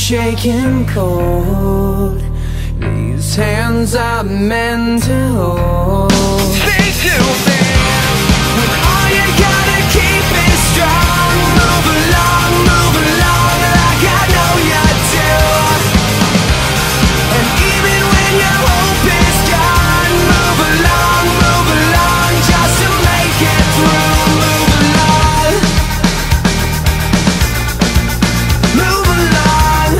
shaking cold. These hands are meant to hold. Stay too big when all you gotta keep is strong. Move along like I know you do. And even when your hope is gone, move along just to make it through. Move along, move along.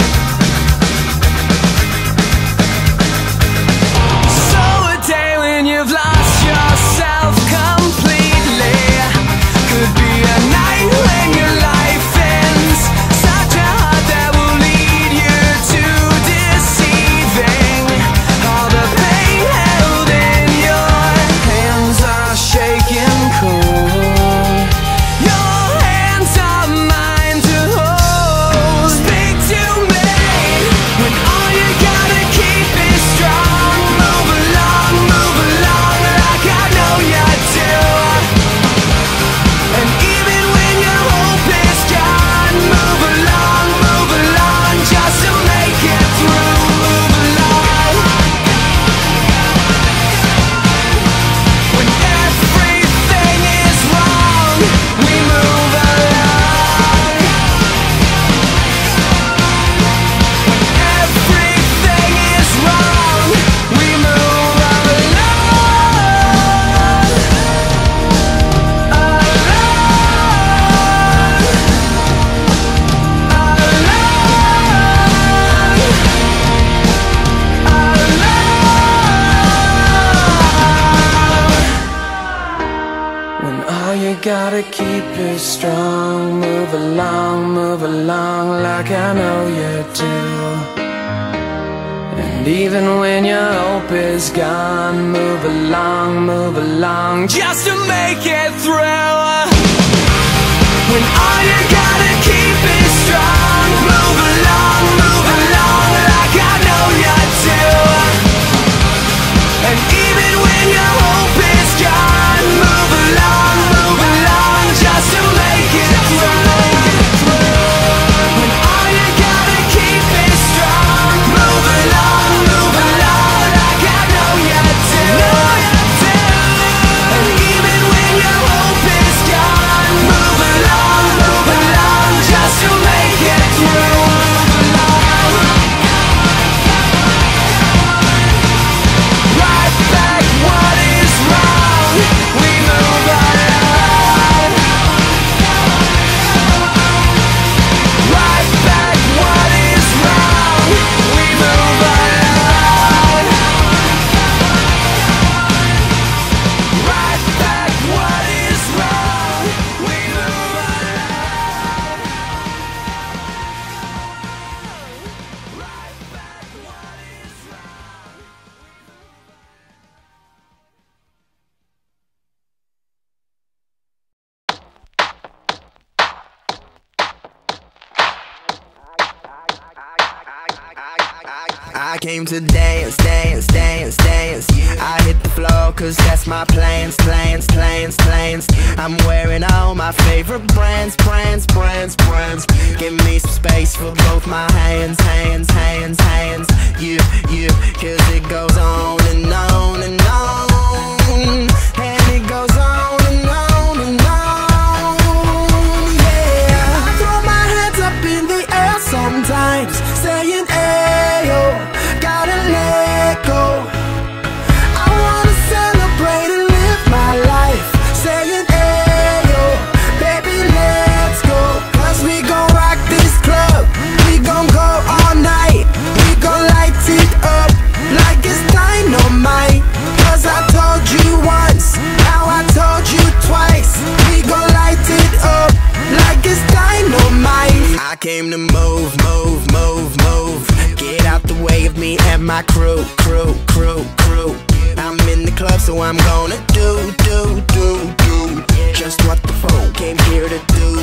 So a day when you've lost yourself completely could be a night when your life ends. Such a heart that will lead you to deceiving. All the pain held in your hands are shaking cold. Your hands are mine to hold. Speak to me when all you gotta keep is strong. Move along like I know you do. And even when your hope is gone, move along just to make it through. Move along when everything is wrong. We move along when everything is wrong. We move when all you gotta keep is strong. Move along like I know you do. And even when your hope is gone, move along just to make it through. When all you gotta keep is strong. Move along like I know you do. And even when your hope is gone, move along just to make it through. When all you gotta keep is strong. Move along like I know you do. And even when your hope is gone, move along just to make it through. Move along. Right back what is wrong. We move along. Right back what is wrong. We move along. Right back what is wrong. We move along. Right back what is wrong. I came to dance. I hit the floor cause that's my plans. I'm wearing all my favorite brands. Give me some space for both my hands. You, cause it goes on and on and on. And it goes on and on and on. Yeah, I throw my hands up in the air sometimes, saying ayo, gotta let go. I wanna celebrate and live my life, saying ayo, baby let's go. Cause we gon' rock this club, we gon' go all night. We gon' light it up like it's dynamite. Cause I told you once, now I told you twice. We gon' light it up like it's dynamite. I came to move. Get out the way of me and my crew. I'm in the club, so I'm gonna do just what the folk came here to do.